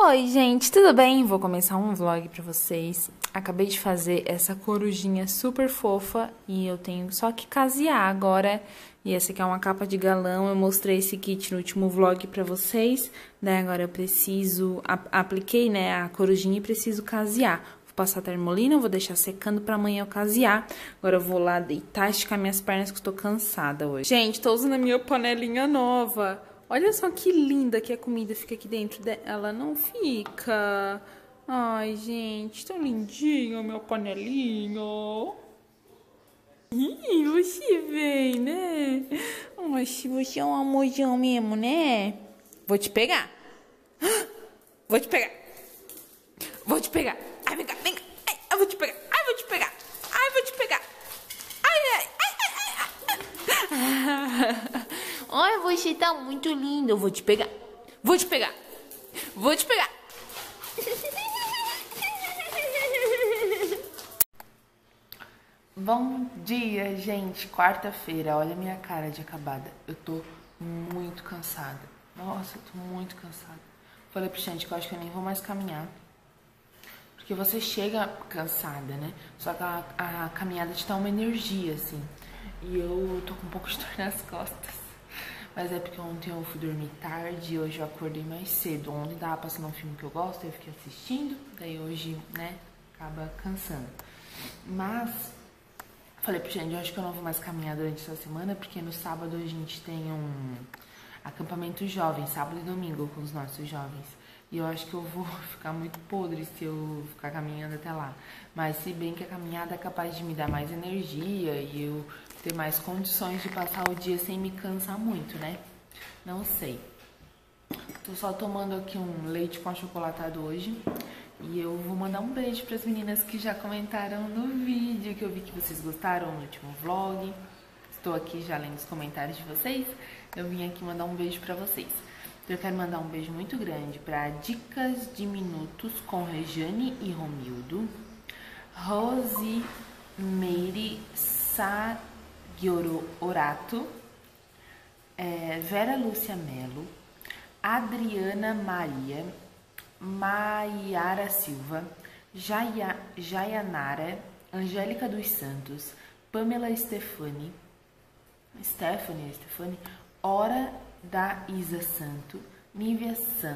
Oi, gente, tudo bem? Vou começar um vlog pra vocês. Acabei de fazer essa corujinha super fofa e eu tenho só que casear agora. E essa aqui é uma capa de galão. Eu mostrei esse kit no último vlog pra vocês. Daí agora eu preciso... Apliquei, né, a corujinha e preciso casear. Vou passar termolina, vou deixar secando pra amanhã eu casear. Agora eu vou lá deitar, esticar minhas pernas que eu tô cansada hoje. Gente, tô usando a minha panelinha nova. Olha só que linda que a comida fica aqui dentro dela. Ela não fica. Ai, gente, tão lindinho meu panelinho. Ih, você vem, né? Oxe, você é um amorzão mesmo, né? Vou te pegar. Vou te pegar. Vou te pegar. Ai, vem cá, vem cá. Ai, eu vou te pegar. Ai, vou te pegar. Ai, vou te pegar. Ai, ai, ai, ai, ai. Ai, você tá muito lindo. Eu vou te pegar. Vou te pegar. Vou te pegar. Bom dia, gente. Quarta-feira. Olha a minha cara de acabada. Eu tô muito cansada. Nossa, eu tô muito cansada. Falei pro Xande que eu acho que eu nem vou mais caminhar. Porque você chega cansada, né? Só que a caminhada te dá uma energia, assim. E eu tô com um pouco de dor nas costas. Mas é porque ontem eu fui dormir tarde e hoje eu acordei mais cedo. Ontem tava passando um filme que eu gosto, eu fiquei assistindo. Daí hoje, né, acaba cansando. Mas, falei pro gente, eu acho que eu não vou mais caminhar durante essa semana, porque no sábado a gente tem um acampamento jovem, sábado e domingo, com os nossos jovens. E eu acho que eu vou ficar muito podre se eu ficar caminhando até lá. Mas se bem que a caminhada é capaz de me dar mais energia e eu ter mais condições de passar o dia sem me cansar muito, né? Não sei. Tô só tomando aqui um leite com achocolatado hoje. E eu vou mandar um beijo para as meninas que já comentaram no vídeo, que eu vi que vocês gostaram no último vlog. Estou aqui já lendo os comentários de vocês. Eu vim aqui mandar um beijo para vocês. Eu quero mandar um beijo muito grande para Dicas de Minutos com Rejane e Romildo, Rosimeire Orato, Vera Lúcia Melo, Adriana Maria, Maiara Silva, Jayanara, Angélica dos Santos, Pamela Stephanie, Hora da Isa Santo, Nívia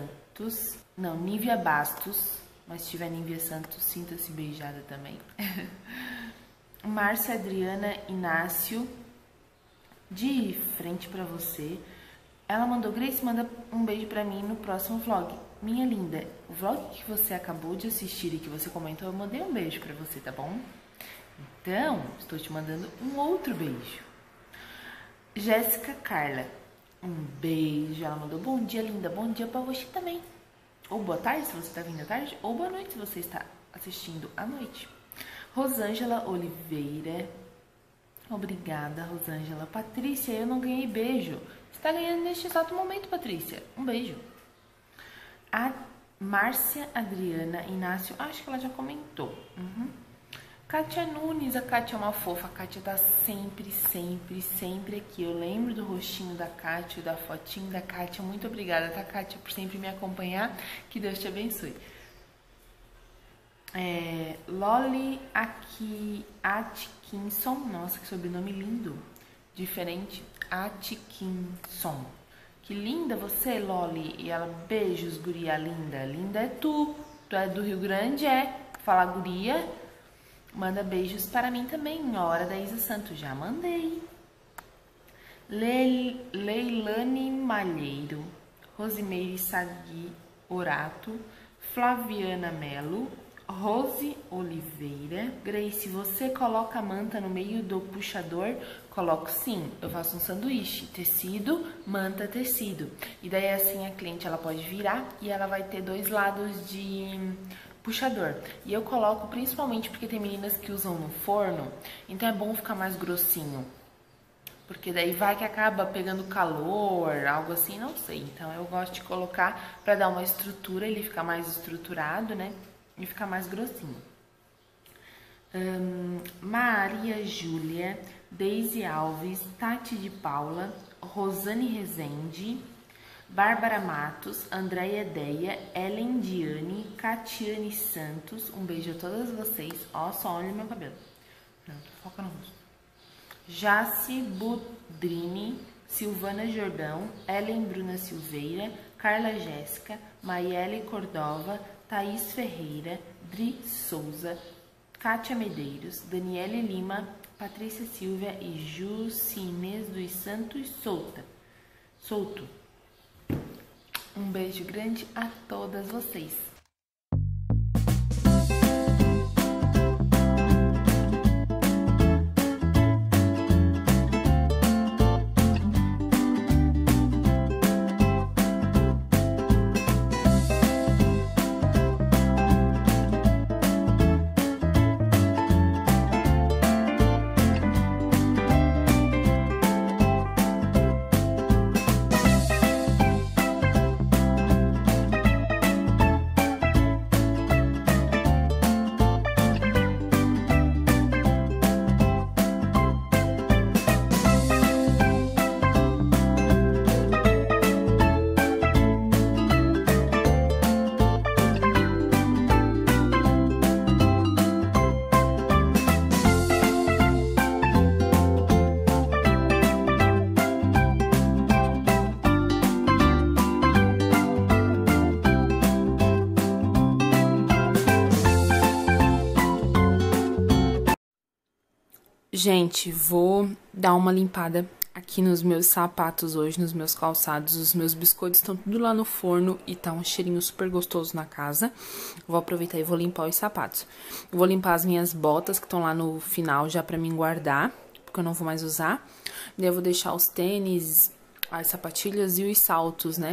Bastos, mas se tiver Nívia Santos, sinta-se beijada também. Márcia Adriana Inácio, de frente pra você. Ela mandou, Grace, manda um beijo pra mim no próximo vlog. Minha linda, o vlog que você acabou de assistir e que você comentou, eu mandei um beijo pra você, tá bom? Então, estou te mandando um outro beijo. Jéssica Carla, um beijo. Ela mandou, bom dia, linda, bom dia pra você também. Ou boa tarde, se você tá vindo à tarde, ou boa noite, se você está assistindo à noite. Rosângela Oliveira, obrigada, Rosângela. Patrícia, eu não ganhei beijo. Você tá ganhando neste exato momento, Patrícia. Um beijo. A Márcia Adriana Inácio, acho que ela já comentou. Kátia Nunes, a Kátia é uma fofa. A Kátia tá sempre, sempre, sempre aqui. Eu lembro do rostinho da Kátia, da fotinho da Kátia. Muito obrigada, tá, Kátia, por sempre me acompanhar. Que Deus te abençoe. Loli Atkinson, nossa, que sobrenome lindo, diferente, Atkinson, que linda você, Loli. E ela, beijos, guria linda, linda é tu é do Rio Grande, fala guria, manda beijos para mim também. Hora da Isa Santos, já mandei. Leilane Malheiro, Rosimeire Sagui Orato, Flaviana Melo, Rose Oliveira. Grace, você coloca a manta no meio do puxador? Coloco sim, eu faço um sanduíche, tecido, manta, tecido. E daí assim a cliente ela pode virar e ela vai ter dois lados de puxador. E eu coloco principalmente porque tem meninas que usam no forno, então é bom ficar mais grossinho. Porque daí vai que acaba pegando calor, algo assim, não sei. Então eu gosto de colocar pra dar uma estrutura, ele fica mais estruturado, né? E ficar mais grossinho. Maria Bárbara Matos, Andréia Deia, Ellen Diane, Catiane Santos. Um beijo a todas vocês. Ó, só olha meu cabelo. Pronto, foca no rosto. Jace Budrini, Silvana Jordão, Ellen Bruna Silveira, Carla Jéssica, Maiele Cordova, Thaís Ferreira, Dri Souza, Kátia Medeiros, Daniele Lima, Patrícia Silvia e Jucinês dos Santos Souto. Um beijo grande a todas vocês. Gente, vou dar uma limpada aqui nos meus sapatos hoje, nos meus calçados. Os meus biscoitos estão tudo lá no forno e tá um cheirinho super gostoso na casa. Vou aproveitar e vou limpar os sapatos. Eu vou limpar as minhas botas que estão lá no final já pra mim guardar, porque eu não vou mais usar. Daí eu vou deixar os tênis, as sapatilhas e os saltos, né?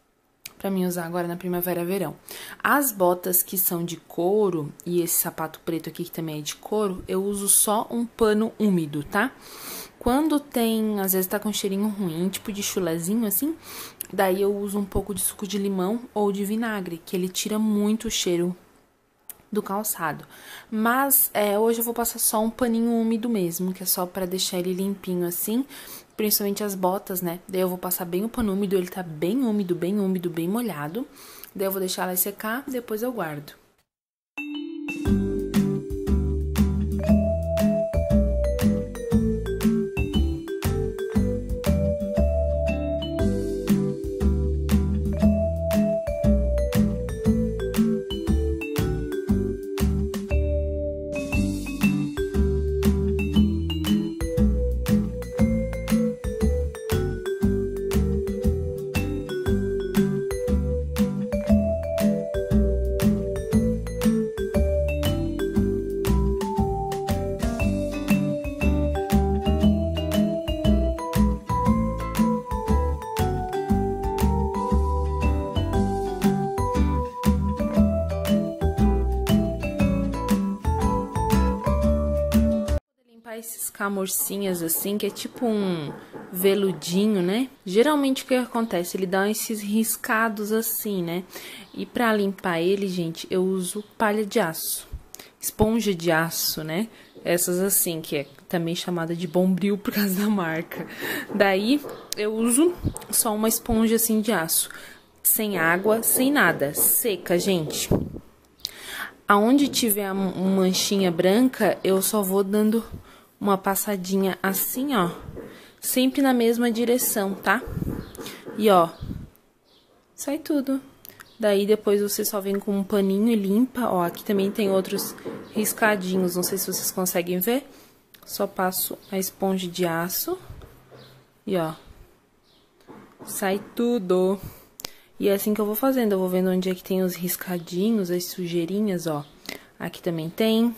Pra mim usar agora na primavera, verão. As botas que são de couro e esse sapato preto aqui que também é de couro, eu uso só um pano úmido, tá? Quando tem, às vezes tá com um cheirinho ruim, tipo de chulezinho assim, daí eu uso um pouco de suco de limão ou de vinagre, que ele tira muito o cheiro do calçado. Mas hoje eu vou passar só um paninho úmido mesmo, que é só pra deixar ele limpinho assim, principalmente as botas, né? Daí eu vou passar bem o pano úmido, ele tá bem úmido, bem molhado. Daí eu vou deixar ela secar, depois eu guardo. Esses camurcinhas assim, que é tipo um veludinho, né? Geralmente o que acontece? Ele dá esses riscados assim, né? E pra limpar ele, gente, eu uso palha de aço, esponja de aço, né? Essas assim, que é também chamada de Bombril por causa da marca. Daí eu uso só uma esponja assim de aço, sem água, sem nada, seca, gente. Aonde tiver uma manchinha branca, eu só vou dando uma passadinha assim, ó, sempre na mesma direção, tá? E, ó, sai tudo. Daí, depois você só vem com um paninho e limpa. Ó, aqui também tem outros riscadinhos, não sei se vocês conseguem ver. Só passo a esponja de aço e, ó, sai tudo. E é assim que eu vou fazendo, eu vou vendo onde é que tem os riscadinhos, as sujeirinhas, ó. Aqui também tem.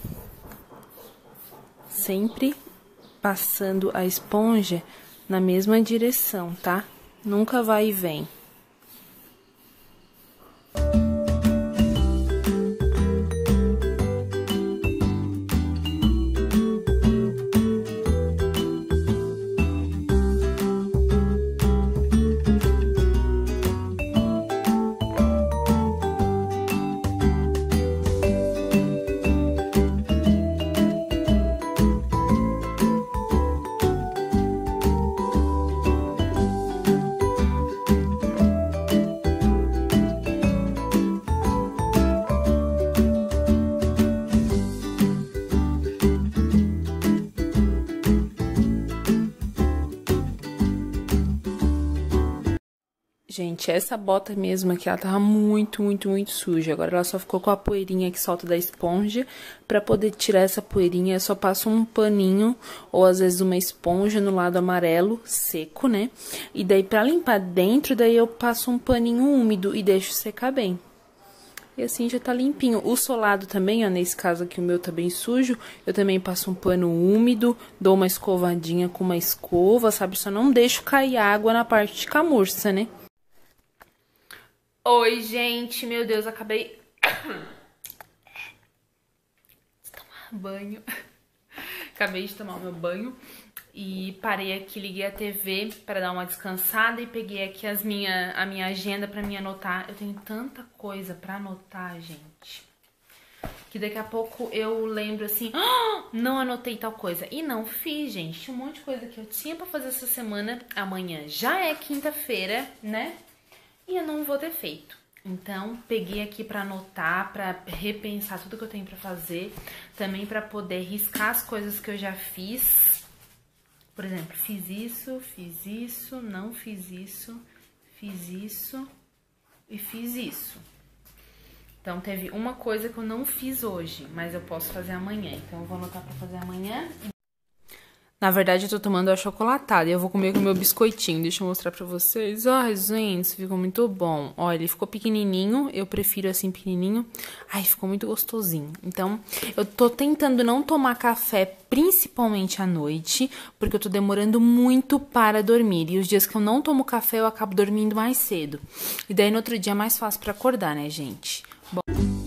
Sempre passando a esponja na mesma direção, tá? Nunca vai e vem. Gente, essa bota mesmo aqui, ela tava muito suja. Agora ela só ficou com a poeirinha que solta da esponja. Pra poder tirar essa poeirinha, eu só passo um paninho, ou às vezes uma esponja no lado amarelo, seco, né? E daí pra limpar dentro, daí eu passo um paninho úmido e deixo secar bem. E assim já tá limpinho. O solado também, ó, nesse caso aqui o meu tá bem sujo, eu também passo um pano úmido, dou uma escovadinha com uma escova, sabe? Só não deixo cair água na parte de camurça, né? Oi, gente, meu Deus, acabei de tomar banho. Acabei de tomar o meu banho e parei aqui, liguei a TV para dar uma descansada e peguei aqui a minha agenda para me anotar. Eu tenho tanta coisa para anotar, gente, que daqui a pouco eu lembro assim, não anotei tal coisa. E não fiz, gente. Tinha um monte de coisa que eu tinha para fazer essa semana. Amanhã já é quinta-feira, né? E eu não vou ter feito. Então, peguei aqui pra anotar, pra repensar tudo que eu tenho pra fazer. Também pra poder riscar as coisas que eu já fiz. Por exemplo, fiz isso, não fiz isso, fiz isso e fiz isso. Então, teve uma coisa que eu não fiz hoje, mas eu posso fazer amanhã. Então, eu vou anotar pra fazer amanhã. Na verdade, eu tô tomando achocolatado e eu vou comer com o meu biscoitinho. Deixa eu mostrar pra vocês. Ai, gente, ficou muito bom. Olha, ele ficou pequenininho. Eu prefiro assim, pequenininho. Ai, ficou muito gostosinho. Então, eu tô tentando não tomar café, principalmente à noite, porque eu tô demorando muito para dormir. E os dias que eu não tomo café, eu acabo dormindo mais cedo. E daí, no outro dia, é mais fácil pra acordar, né, gente? Bom...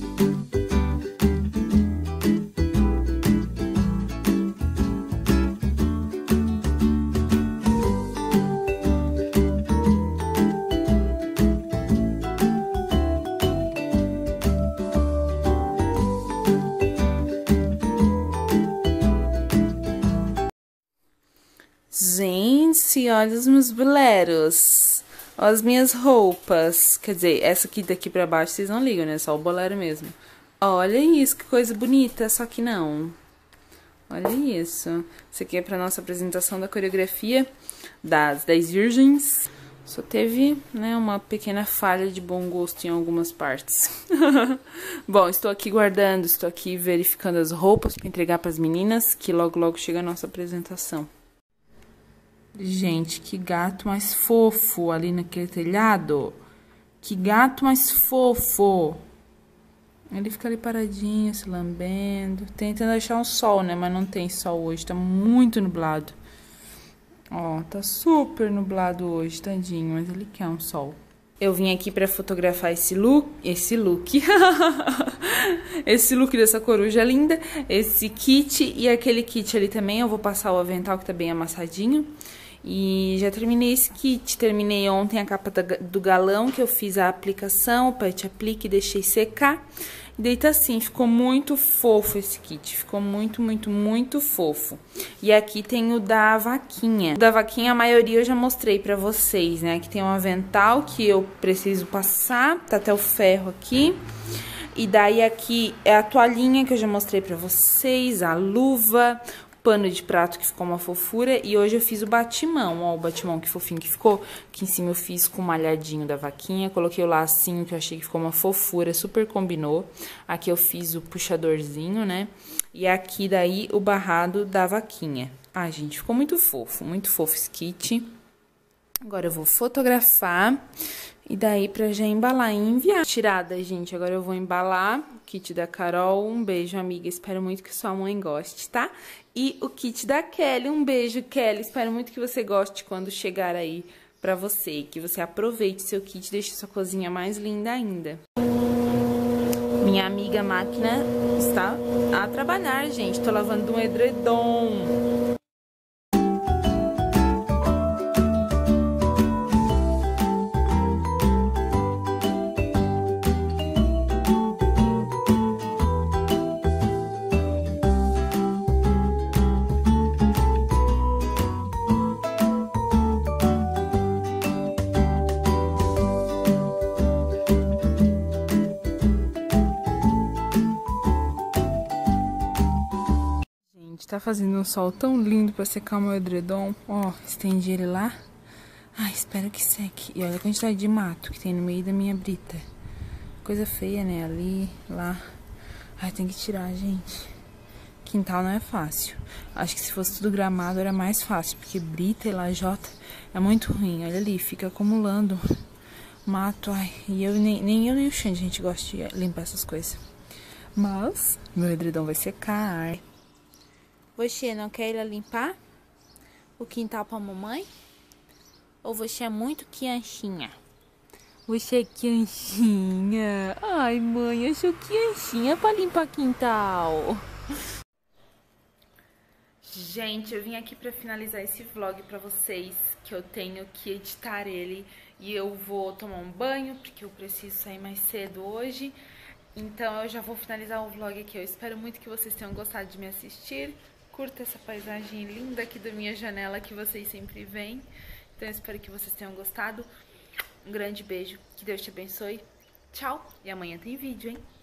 Gente, olha os meus boleros. Olha as minhas roupas. Quer dizer, essa aqui daqui pra baixo vocês não ligam, né? Só o bolero mesmo. Olha isso, que coisa bonita. Só que não. Olha isso. Isso aqui é pra nossa apresentação da coreografia das 10 Virgens. Só teve, né, uma pequena falha de bom gosto em algumas partes. Bom, estou aqui guardando, estou aqui verificando as roupas pra entregar pras meninas, que logo chega a nossa apresentação. Gente, que gato mais fofo ali naquele telhado. Que gato mais fofo. Ele fica ali paradinho, se lambendo. Tentando achar um sol, né? Mas não tem sol hoje, tá muito nublado. Ó, tá super nublado hoje, tadinho. Mas ele quer um sol. Eu vim aqui pra fotografar esse look. Esse look dessa coruja linda. Esse kit e aquele kit ali também. Eu vou passar o avental que tá bem amassadinho. E já terminei esse kit, terminei ontem a capa do galão, que eu fiz a aplicação, o pet aplique e deixei secar. E daí tá assim, ficou muito fofo esse kit, ficou muito fofo. E aqui tem o da vaquinha. O da vaquinha, a maioria eu já mostrei pra vocês, né? Aqui tem um avental que eu preciso passar, tá até o ferro aqui. E daí aqui é a toalhinha que eu já mostrei pra vocês, a luva, pano de prato que ficou uma fofura. E hoje eu fiz o batimão, ó, o batimão que fofinho que ficou. Aqui em cima eu fiz com o malhadinho da vaquinha, coloquei o lacinho que eu achei que ficou uma fofura, super combinou. Aqui eu fiz o puxadorzinho, né? E aqui daí o barrado da vaquinha. Ai, gente, ficou muito fofo esse kit. Agora eu vou fotografar e daí pra já embalar e enviar. Tirada, gente, agora eu vou embalar o kit da Carol. Um beijo, amiga, espero muito que sua mãe goste, tá? E o kit da Kelly, um beijo, Kelly, espero muito que você goste quando chegar aí pra você. Que você aproveite seu kit e deixe sua cozinha mais linda ainda. Minha amiga máquina está a trabalhar, gente, tô lavando um edredom. Tá fazendo um sol tão lindo pra secar o meu edredom. Ó, estendi ele lá. Ai, espero que seque. E olha a quantidade de mato que tem no meio da minha brita. Coisa feia, né? Ali, lá. Ai, tem que tirar, gente. Quintal não é fácil. Acho que se fosse tudo gramado era mais fácil, porque brita e lajota é muito ruim. Olha ali, fica acumulando mato. Ai, e nem eu nem o Xande a gente gosta de limpar essas coisas. Mas meu edredom vai secar. Você não quer ir limpar o quintal pra mamãe? Ou você é muito crianchinha? Você é crianchinha? Ai, mãe, eu sou crianchinha pra limpar quintal. Gente, eu vim aqui pra finalizar esse vlog pra vocês, que eu tenho que editar ele e eu vou tomar um banho, porque eu preciso sair mais cedo hoje. Então eu já vou finalizar o vlog aqui. Eu espero muito que vocês tenham gostado de me assistir. Curta essa paisagem linda aqui da minha janela que vocês sempre veem. Então eu espero que vocês tenham gostado. Um grande beijo, que Deus te abençoe. Tchau, e amanhã tem vídeo, hein?